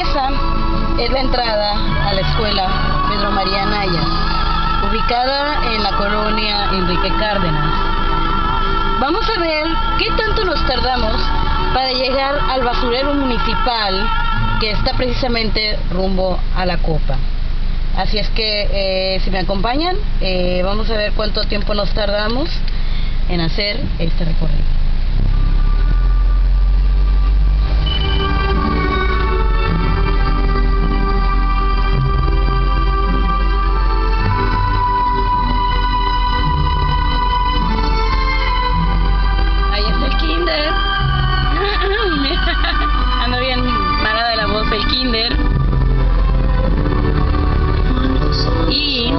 Esa es la entrada a la escuela Pedro María Anaya, ubicada en la colonia Enrique Cárdenas. Vamos a ver qué tanto nos tardamos para llegar al basurero municipal que está precisamente rumbo a la Copa. Así es que si me acompañan, vamos a ver cuánto tiempo nos tardamos en hacer este recorrido. Ahí está el kinder. Ando bien mala de la voz el kinder. Y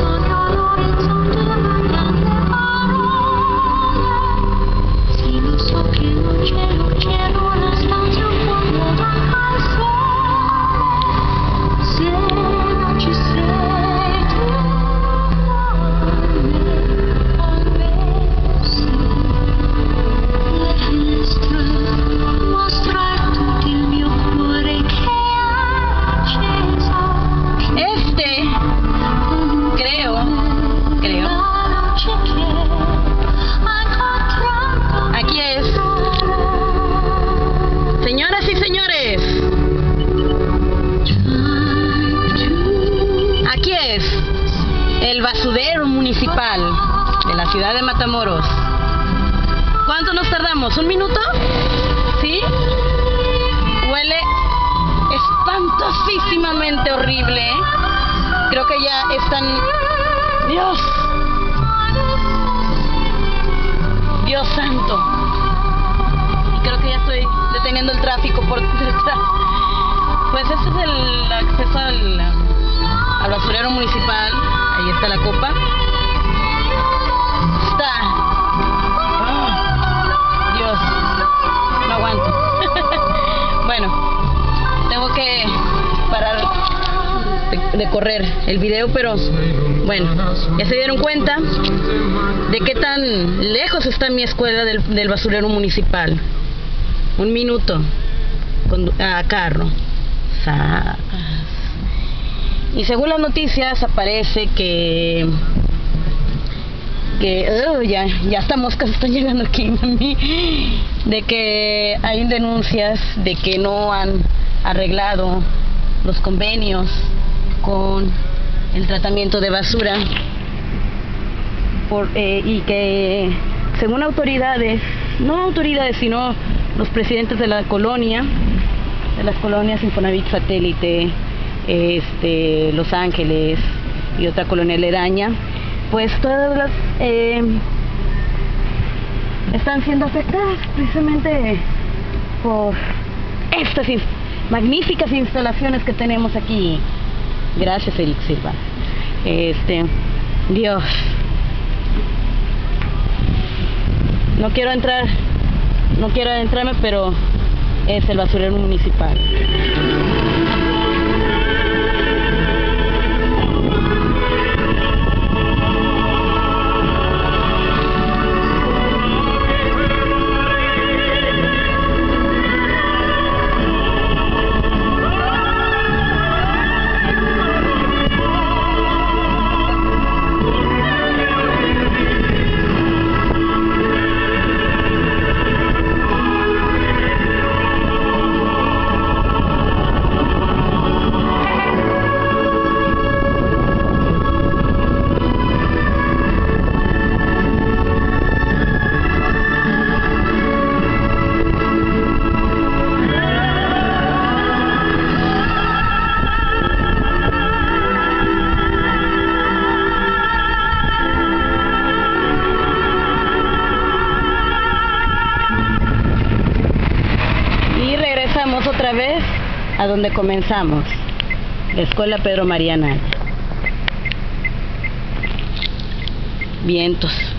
el basurero municipal de la ciudad de Matamoros. ¿Cuánto nos tardamos? ¿Un minuto? ¿Sí? Huele espantosísimamente horrible. Creo que ya están... Dios santo. Y creo que ya estoy deteniendo el tráfico por detrás. Pues ese es el acceso al basurero municipal. Ahí está la Copa. Dios, no aguanto. Bueno, tengo que parar de correr el video, pero bueno, ya se dieron cuenta de qué tan lejos está mi escuela del basurero municipal. Un minuto a carro. Y según las noticias aparece que ya estas moscas están llegando aquí a mí, de que hay denuncias de que no han arreglado los convenios con el tratamiento de basura y que según autoridades, no autoridades sino los presidentes de la colonia, de las colonias Infonavit Satélite, Los Ángeles y otra colonia aledaña, pues todas las están siendo afectadas precisamente por estas magníficas instalaciones que tenemos aquí. Gracias, Eric Silva. Dios, no quiero adentrarme, pero es el basurero municipal. Otra vez a donde comenzamos, la escuela Pedro María Anaya. Vientos.